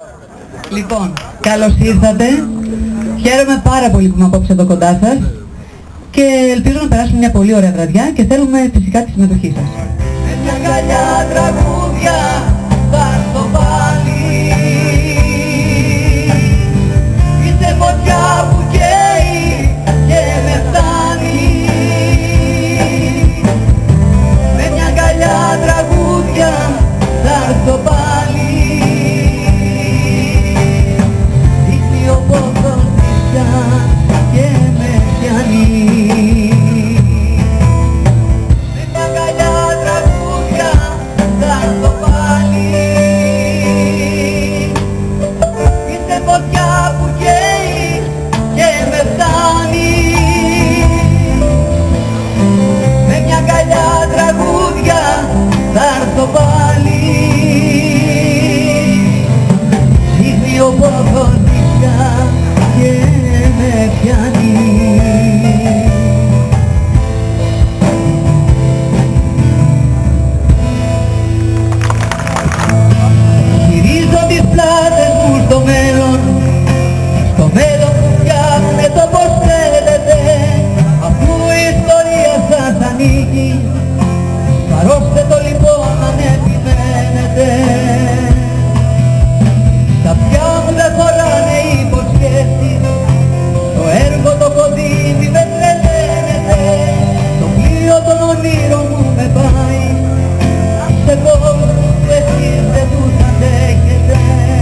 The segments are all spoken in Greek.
Λοιπόν, καλώς ήρθατε. Χαίρομαι πάρα πολύ που είμαι απόψε εδώ κοντά σας και ελπίζω να περάσουμε μια πολύ ωραία βραδιά και θέλουμε φυσικά τη συμμετοχή σας. Με μια αγκαλιά τραγούδια θα έρθω πάλι. Είσαι φωτιά που καίει και με φτάνει. Με μια αγκαλιά τραγούδια θα έρθω πάλι. Δείχνει ο πόθος νησιά και με πιάνει. Με μια αγκαλιά τραγούδια θα έρθω πάλι. Είσαι φωτιά που καίει και με φτάνει. Με μια αγκαλιά τραγούδια θα έρθω πάλι. Δείχνει ο πόθος νησιά και με πιάνει. Γυρίζω τις πλάτες μου στο μέλλον που φτιάχνετε όπως θέλετε. Αφού η ιστορία σας ανήκει, χαρώστε το λοιπόν αν επιμένετε. Τα αυτιά μου δεν χωράνε υποσχέσεις, το έργο το κοντίνι με τρελαίνεται. Το πλοίο των ονείρων μου με πάει, σε κόσμους που εσείς δεν τους αντέχετε.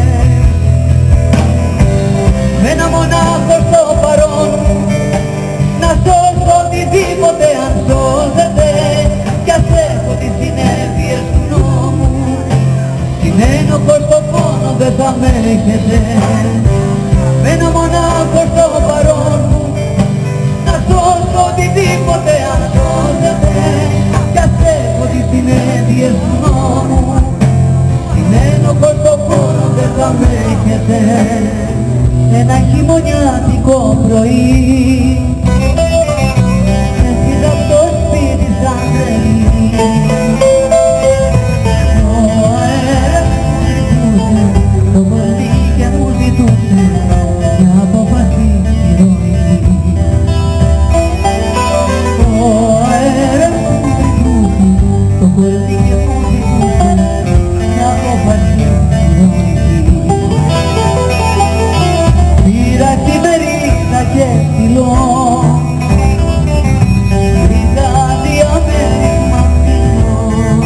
Με ένα μονάχο στο παρόν να σώσω οτιδήποτε αν σώζεται. Κι ας έχω τις συνέπειες του νόμου, την ένοχο στο πόνο δεν θα με έχετε. Με ένα μονάχο στο παρόν να σώσω οτιδήποτε αν σώζεται. Κι ας έχω τις συνέπειες του νόμου, την ένοχο στο πόνο δεν θα με έχετε. Ένα χειμωνιάτικο πρωί έφυγα από το σπίτι σαν τρελή. Ο αέρας μου ζητούσε, το κορμί και μου ζητούσε μια απόφαση ηρωική. Ο αέρας μου ζητούσε, το κορμί και μου ζητούσε μια απόφαση ηρωική. Πήρα εφημερίδα και στυλό, βρήκα διαμέρισμα φθηνό.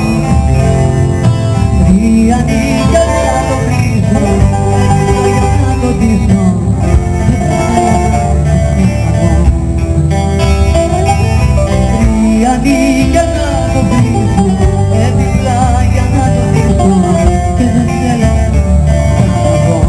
Τρία νύχια να το βρίζω, για να το ντύσω, τρία νύχια να το βρίζω, έπιπλα για να το ντύσω και δεν θέλω να βγω.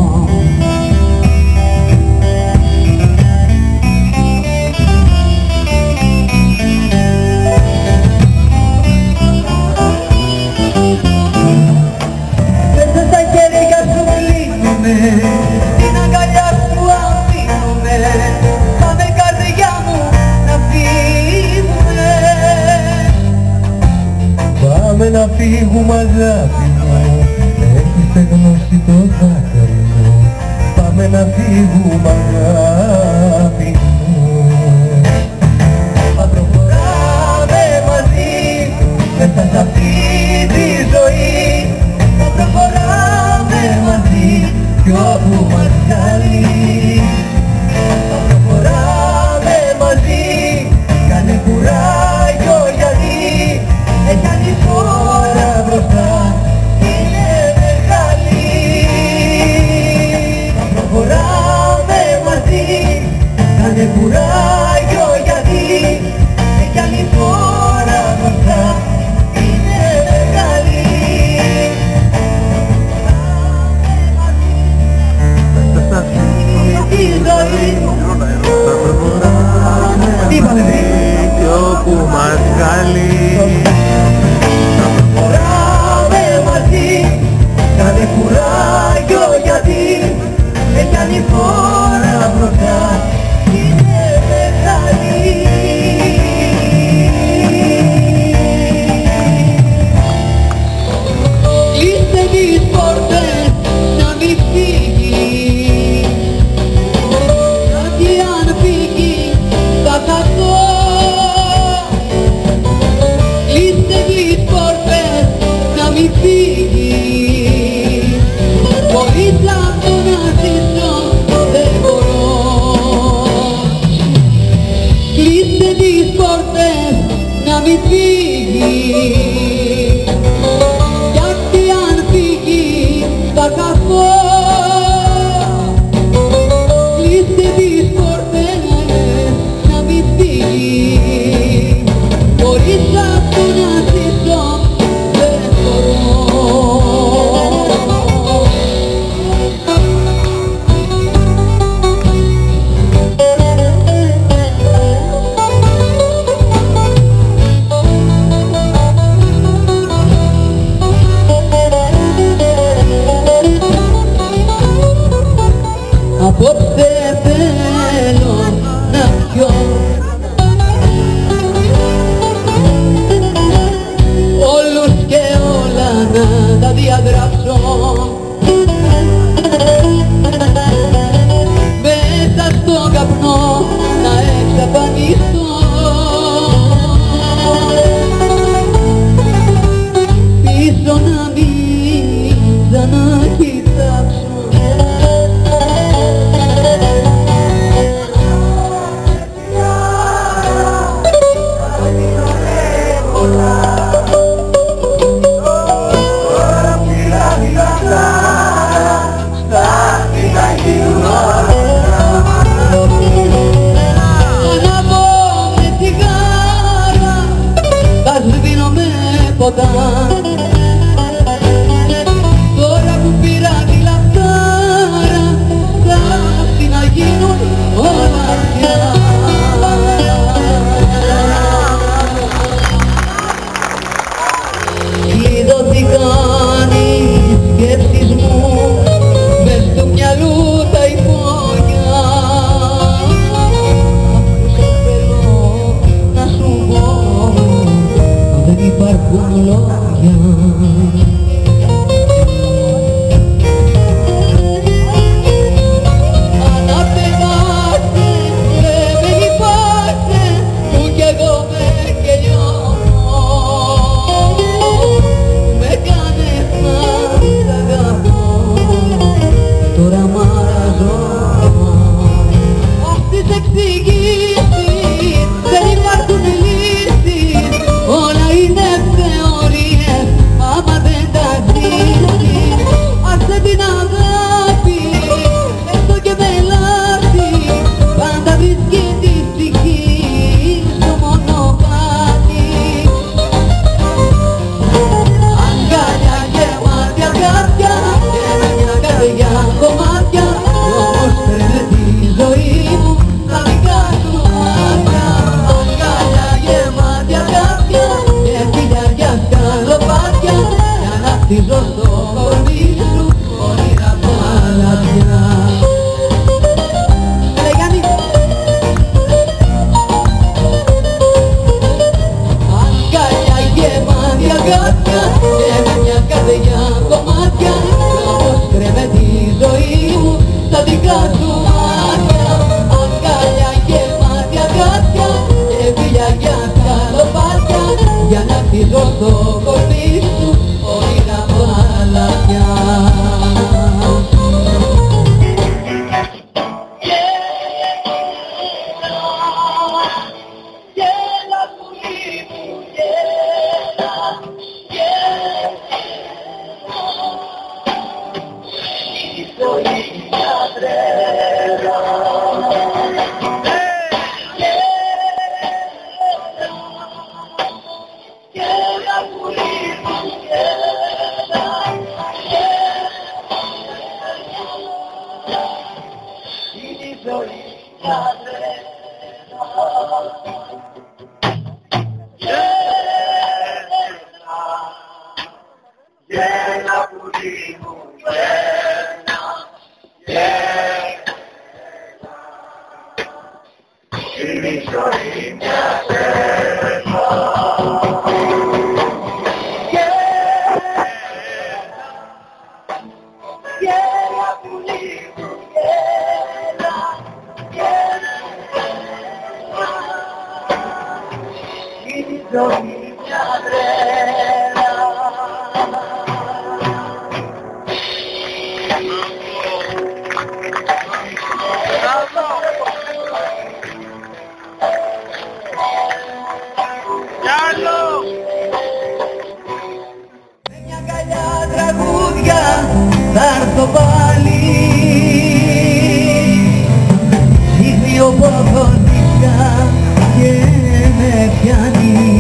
Μέσα στα χέρια σου κλείνομαι, την αγκαλιά σου αφήνομαι. Πάμε καρδιά μου να φύγουμε. Πάμε να φύγουμε αγάπη μου, έχεις στεγνώσει το δάκρυ μου. Πάμε να φύγουμε αγάπη μου. Θα προχωράμε μαζί μέσα σ' αυτή τη ζωή. Θα προχωράμε μαζί κι όπου μας καλεί. Θα προχωράμε μαζί, κάνε κουράγιο γιατί έχει ανοίξει όλα μπροστά, είναι μεγάλη. Θα προχωράμε μαζί, κάνε κουράγιο γιατί έχει ανοίξει όλα μπροστά, είναι μεγάλη. Τη ζωή Θα προχωράμε μαζί κι όπου μας καλεί. θα προχωράμε μαζί, κάνε κουράγιο γιατί έχει ανοίξει όλα μπροστά, είναι μεγάλη. Κλείστε τις πόρτες να μην φύγει τις πόρτες να μην φύγει, γιατί αν φύγει θα χαθώ. Κλείστε τις πόρτες να μην φύγει, χωρίς αυτό να ζήσω δεν μπορώ. Απόψε θέλω να πιω όλους και όλα να τα διαγράψω, μέσα στον καπνό να εξαφανιστώ, πίσω να μην ξανακοιτάξω. Τώρα που πήρα τη λαχτάρα θα έρθει να γίνουν όλα πια. Κλειδώθηκαν οι σκέψεις μου μες του μυαλού τα υπόγεια. Θέλω να σου πω δεν υπάρχουν λόγια. Αναπετάξε, με λυπάσαι που κι εγώ με κελιώνω. Με κάνες να σ' αγαπώ, τώρα μ' αραζώ. Αυτές εξηγήσεις δεν υπάρχουν λύσεις, όλα είναι θεωρίες, άμα δεν τα ζήσεις. Άσε την αγάπη, έστω και με λάθη, πάντα βρίσκει τη ψυχή στο μονοπάτι. Αγκάλια γεμάτη αγάπια και με μια καρδιά κομμάτια, όμως παίρνε τη ζωή μου στα δικά σου μάτια. Αγκάλια γεμάτη αγάπια και φιλιά για σκαλοπάτια, για να χτίζω στο κορμί σου όνειρα παλατιά. Αγκάλια γεμάτη αγάπια και με μια καρδιά κομμάτια, όμως κρέμε τη ζωή μου στα δικά σου μάτια. Αγκάλια γεμάτη αγάπια και φιλιά για σκαλοπάτια, για να χτίζω στο κορμί σου όνειρα παλατιά. φοβήθηκα και με πιάνει.